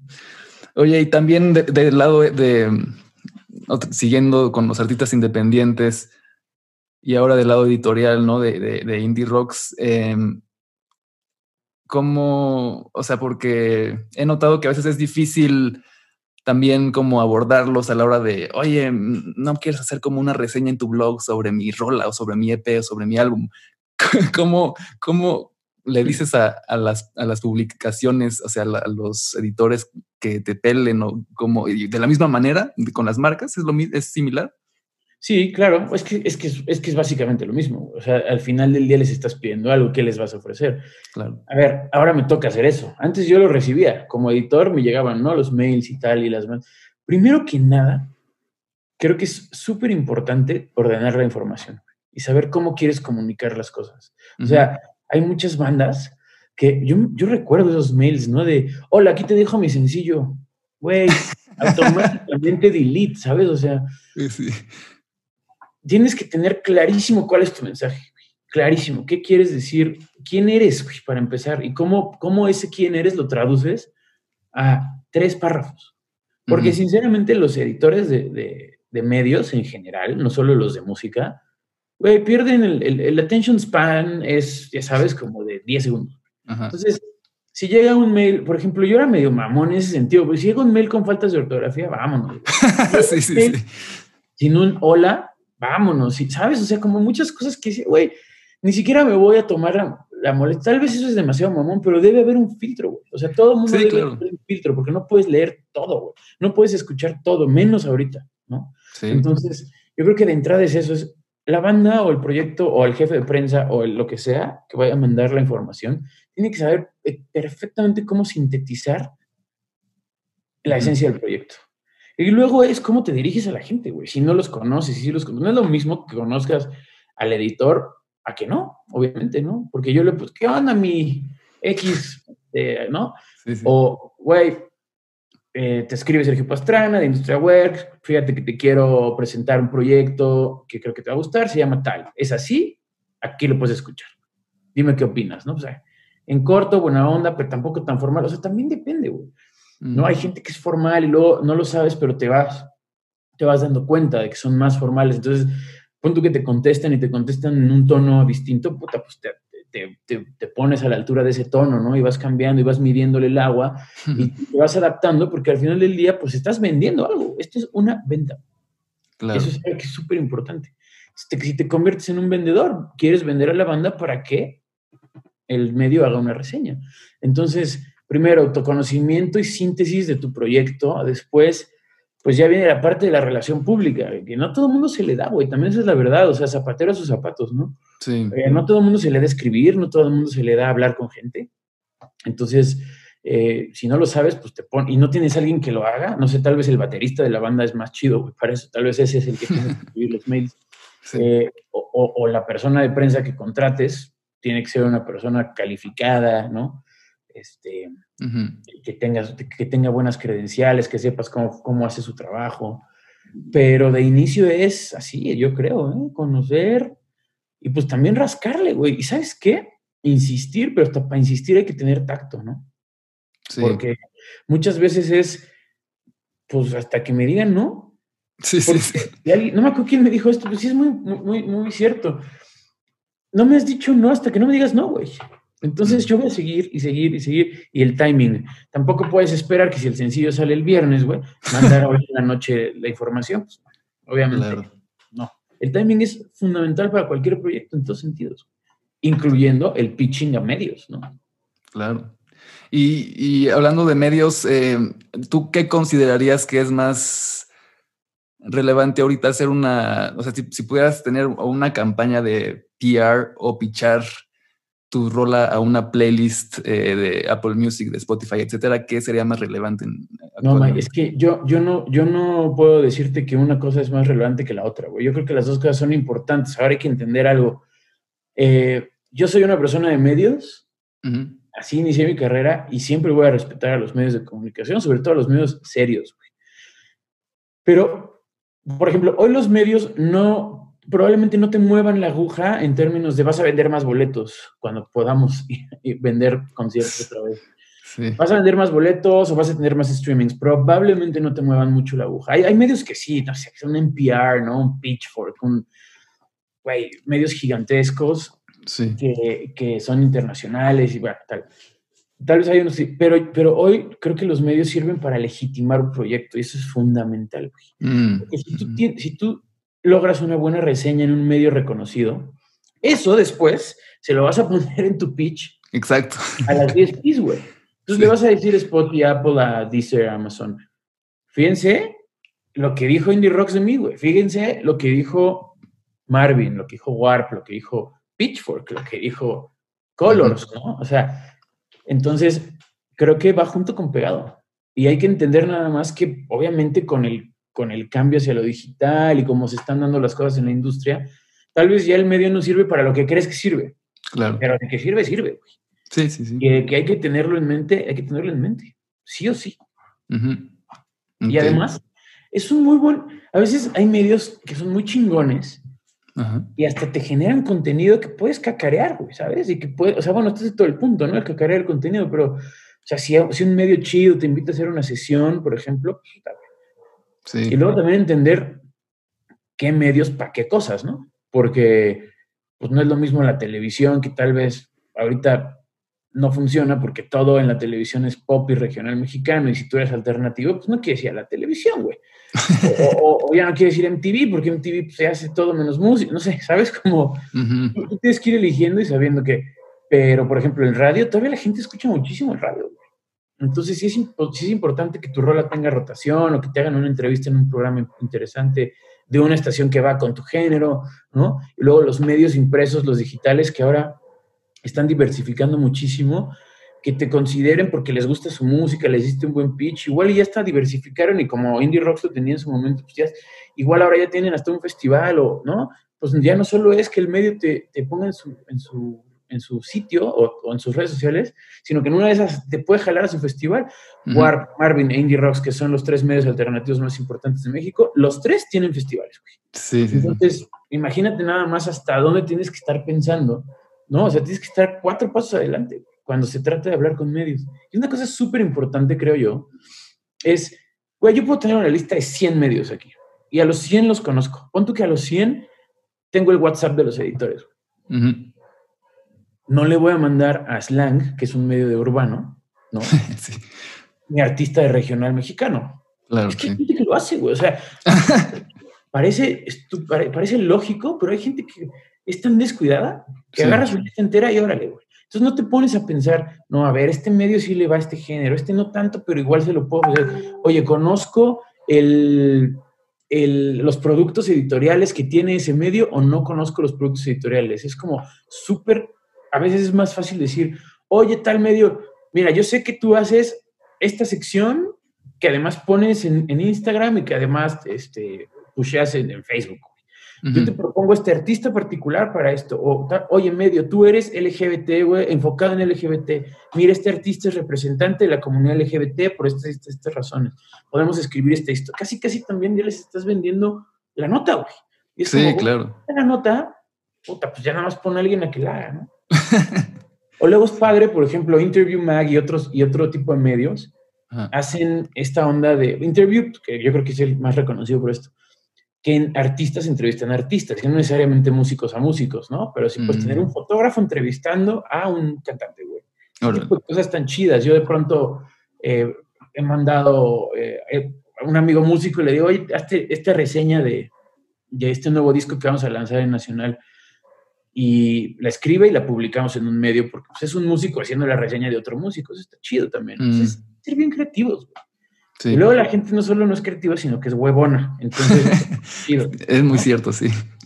Oye, y también del lado siguiendo con los artistas independientes y ahora del lado editorial, ¿no? De Indie Rocks, ¿cómo? O sea, porque he notado que a veces es difícil también como abordarlos a la hora de, oye, ¿no quieres hacer como una reseña en tu blog sobre mi rola o sobre mi EP o sobre mi álbum? ¿Cómo le dices a las publicaciones, o sea, a los editores que te pelen o como de la misma manera con las marcas? ¿Es similar? Sí, claro, es básicamente lo mismo. O sea, al final del día les estás pidiendo algo, ¿qué les vas a ofrecer? Claro. A ver, ahora me toca hacer eso. Antes yo lo recibía. Como editor me llegaban, ¿no? Los mails y tal, y las... Primero que nada, creo que es súper importante ordenar la información y saber cómo quieres comunicar las cosas. O sea, hay muchas bandas que yo recuerdo esos mails, ¿no? De, hola, aquí te dejo mi sencillo. Güey, automáticamente delete, ¿sabes? O sea, Sí. tienes que tener clarísimo cuál es tu mensaje, güey. Clarísimo. ¿Qué quieres decir? ¿Quién eres, güey, para empezar? Y cómo ese quién eres lo traduces a 3 párrafos. Porque sinceramente los editores de medios en general, no solo los de música, güey, pierden el attention span es, ya sabes, como de 10 segundos. Ajá. Entonces, si llega un mail, por ejemplo, yo era medio mamón en ese sentido, pues si llega un mail con faltas de ortografía, vámonos. Sí. Sin un hola, vámonos, ¿sabes? O sea, como muchas cosas que dice, güey, ni siquiera me voy a tomar la molestia. Tal vez eso es demasiado mamón, pero debe haber un filtro, güey. O sea, todo el mundo debe haber un filtro, porque no puedes leer todo, güey. No puedes escuchar todo, menos ahorita, ¿no? Sí. Entonces, yo creo que de entrada es eso, es la banda o el proyecto o el jefe de prensa o lo que sea que vaya a mandar la información, tiene que saber perfectamente cómo sintetizar la esencia del proyecto. Y luego es cómo te diriges a la gente, güey. Si no los conoces, si los conoces, no es lo mismo que conozcas al editor a que no, obviamente, ¿no? Porque yo le pues, ¿qué onda mi X? ¿No? Sí. O, güey, te escribe Sergio Pastrana de Industria Works, fíjate que te quiero presentar un proyecto que creo que te va a gustar, se llama tal. ¿Es así? Aquí lo puedes escuchar. Dime qué opinas, ¿no? O sea, en corto, buena onda, pero tampoco tan formal. O sea, también depende, güey. ¿No? Hay gente que es formal y luego no lo sabes, pero te vas dando cuenta de que son más formales. Entonces, pon tú que te contestan y te contestan en un tono distinto, puta, pues te pones a la altura de ese tono, ¿no? Y vas cambiando y vas midiéndole el agua y te vas adaptando porque al final del día, pues estás vendiendo algo. Esto es una venta. Claro. Eso es algo que es súper importante. Si te conviertes en un vendedor, quieres vender a la banda para que el medio haga una reseña. Entonces, primero, autoconocimiento y síntesis de tu proyecto. Después, pues ya viene la parte de la relación pública, que no todo el mundo se le da, güey. También esa es la verdad. O sea, zapatero a sus zapatos, ¿no? Sí. No todo el mundo se le da escribir, no todo el mundo se le da hablar con gente. Entonces, si no lo sabes, pues te pones, y no tienes a alguien que lo haga, no sé, tal vez el baterista de la banda es más chido, güey, para eso, tal vez ese es el que tiene que escribir los mails. Sí. O la persona de prensa que contrates tiene que ser una persona calificada, ¿no? Que tenga buenas credenciales, que sepas cómo hace su trabajo. Pero de inicio es así, yo creo, ¿eh? Conocer y pues también rascarle, güey. ¿Y sabes qué? Insistir, pero hasta para insistir hay que tener tacto, ¿no? Sí. Porque muchas veces es, pues hasta que me digan no. Sí. No me acuerdo quién me dijo esto, pues sí es muy cierto. No me has dicho no hasta que no me digas no, güey. Entonces yo voy a seguir y seguir y seguir. Y el timing. Tampoco puedes esperar que si el sencillo sale el viernes, güey, mandar hoy en la noche la información. Pues, obviamente, claro. no. El timing es fundamental para cualquier proyecto en todos sentidos, incluyendo el pitching a medios, ¿no? Claro. Y hablando de medios, ¿tú qué considerarías que es más relevante ahorita hacer o sea, si pudieras tener una campaña de PR o pitchar tu rola a una playlist de Apple Music, de Spotify, etcétera, ¿qué sería más relevante actualmente? No, es que yo no puedo decirte que una cosa es más relevante que la otra, güey. Yo creo que las dos cosas son importantes. Ahora hay que entender algo. Yo soy una persona de medios, así inicié mi carrera y siempre voy a respetar a los medios de comunicación, sobre todo a los medios serios, güey. Pero, por ejemplo, hoy los medios probablemente no te muevan la aguja en términos de vas a vender más boletos cuando podamos vender conciertos otra vez. Sí. Vas a vender más boletos o vas a tener más streamings. Probablemente no te muevan mucho la aguja. Hay medios que sí, no sé, que son un NPR, ¿no? Un Pitchfork, medios gigantescos Sí. que son internacionales y bueno, tal vez hay unos, sí, pero hoy creo que los medios sirven para legitimar un proyecto y eso es fundamental, güey. Porque si tú logras una buena reseña en un medio reconocido, eso después se lo vas a poner en tu pitch. Exacto. A las 10 P's, güey. Entonces le vas a decir a Spotify, Apple, a Deezer, a Amazon. Fíjense lo que dijo Indie Rocks de mí, güey. Fíjense lo que dijo Marvin, lo que dijo Warp, lo que dijo Pitchfork, lo que dijo Colors, ¿no? O sea, entonces creo que va junto con pegado. Y hay que entender nada más que, obviamente, con el cambio hacia lo digital y cómo se están dando las cosas en la industria, tal vez ya el medio no sirve para lo que crees que sirve. Claro. Pero de que sirve, sirve, güey. Sí, sí, sí. Que hay que tenerlo en mente, sí o sí. Okay. Y además, es un muy buen... A veces hay medios que son muy chingones y hasta te generan contenido que puedes cacarear, güey, ¿sabes? Y que puedes... O sea, bueno, este es todo el punto, ¿no? El cacarear el contenido, pero... O sea, si un medio chido te invita a hacer una sesión, por ejemplo, pues, está bien. Sí. Y luego también entender qué medios para qué cosas, ¿no? Porque pues no es lo mismo la televisión, que tal vez ahorita no funciona porque todo en la televisión es pop y regional mexicano, y si tú eres alternativo, pues no quieres ir a la televisión, güey. O ya no quieres ir a MTV, porque MTV pues, se hace todo menos música, no sé, ¿sabes? Como tú tienes que ir eligiendo y sabiendo que, pero por ejemplo, el radio, todavía la gente escucha muchísimo el radio, güey. Entonces sí es importante que tu rola tenga rotación o que te hagan una entrevista en un programa interesante de una estación que va con tu género, ¿no? Y luego los medios impresos, los digitales, que ahora están diversificando muchísimo, que te consideren porque les gusta su música, les hiciste un buen pitch, igual ya está, diversificaron y como Indie Rocks lo tenía en su momento, pues ya, igual ahora ya tienen hasta un festival, o, ¿no? Pues ya no solo es que el medio te ponga en su sitio o en sus redes sociales, sino que en una de esas te puede jalar a su festival. Warp, Marvin e Indie Rocks, que son los 3 medios alternativos más importantes de México, los 3 tienen festivales, güey. Sí, sí, entonces, imagínate nada más hasta dónde tienes que estar pensando, ¿no? O sea, tienes que estar 4 pasos adelante cuando se trata de hablar con medios. Y una cosa súper importante, creo yo, es, güey, yo puedo tener una lista de 100 medios aquí, y a los 100 los conozco. Pon tú que a los 100 tengo el WhatsApp de los editores. No le voy a mandar a Slang, que es un medio de urbano, ¿no? Sí. Ni artista de regional mexicano. Claro, es que hay gente que lo hace, güey. O sea, parece lógico, pero hay gente que es tan descuidada que agarra su lista entera y órale, güey. Entonces no te pones a pensar, no, a ver, este medio sí le va a este género, este no tanto, pero igual se lo puedo hacer. Oye, conozco los productos editoriales que tiene ese medio o no conozco los productos editoriales. Es como súper, a veces es más fácil decir, oye, tal medio, mira, yo sé que tú haces esta sección que además pones en Instagram y que además pusheas en Facebook. Yo te propongo este artista particular para esto. O, oye, medio, tú eres LGBT, güey, enfocado en LGBT. Mira, este artista es representante de la comunidad LGBT por estas razones. Podemos escribir esta historia. Casi también ya les estás vendiendo la nota, güey. Y es sí, como, claro. La nota, puta, pues ya nada más pone a alguien a que la haga, ¿no? O luego es padre, por ejemplo, Interview Mag y otro tipo de medios hacen esta onda de Interview, que yo creo que es el más reconocido por esto, que artistas entrevistan a artistas, que no necesariamente músicos a músicos, ¿no? Pero sí puedes tener un fotógrafo entrevistando a un cantante, güey. Ese tipo de cosas tan chidas. Yo de pronto he mandado a un amigo músico y le digo, oye, hazte esta reseña de este nuevo disco que vamos a lanzar en Nacional. Y la escribe y la publicamos en un medio, porque pues, es un músico haciendo la reseña de otro músico. Eso está chido también. Entonces, ser bien creativos, güey. Sí. Y luego la gente no solo no es creativa, sino que es huevona. Entonces, chido, es muy cierto, sí.